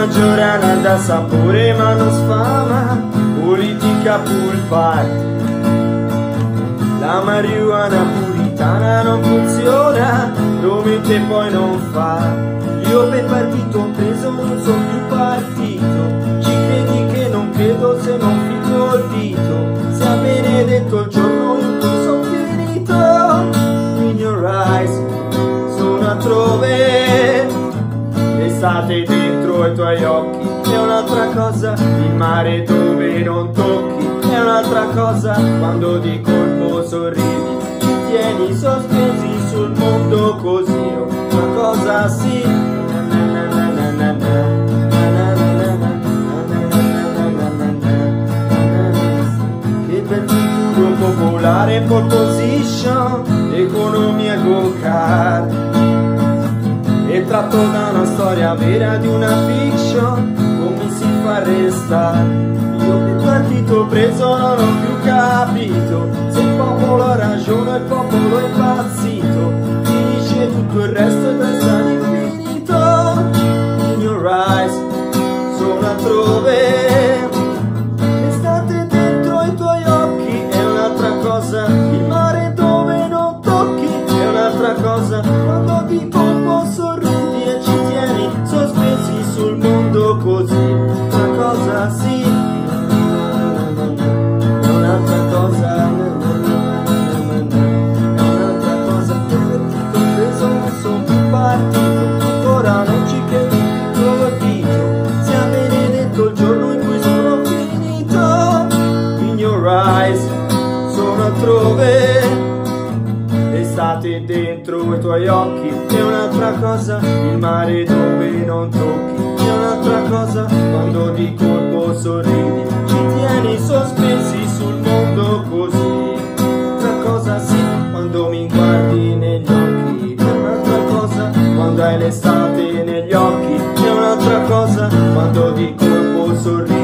maggiorana da sapore ma non sfama, politica pool party. La marijuana puritana non funziona, promette poi non fa. Io per partito ho preso, non so più partito. Ci credi che non credo se non fico il dito. Sia benedetto il giorno in cui sono finito. In your eyes sono altrove, l'estate dentro i tuoi occhi è un'altra cosa, il mare dove non tocchi è un'altra cosa, quando di colpo sorridi ci tieni sospesi sul mondo così, una cosa sì. Che per futuro popolare pole position, economia go-kart, è tratto da una storia vera di una fiction, come si fa a restare? Io che partito preso non ho più capito, se il popolo ha ragione il popolo è impazzito, finisce tutto il resto e resta l'infinito. In your eyes sono altrove, l'estate dentro i tuoi occhi è un'altra cosa, il mare dove non tocchi è un'altra cosa, quando di colpo sorridi e ci tieni sospesi sul mondo così, una cosa sì. Ancora non ci credo più col dito, sia benedetto il giorno in cui sono finito. In your eyes sono altrove, l'estate dentro i tuoi occhi è un'altra cosa, il mare dove non tocchi è un'altra cosa, quando di colpo sorridi ci tieni sospesi sul mondo così, una cosa sì, quando mi guardi negli occhi è un'altra cosa, quando hai l'estate negli occhi è un'altra cosa, quando di colpo sorridi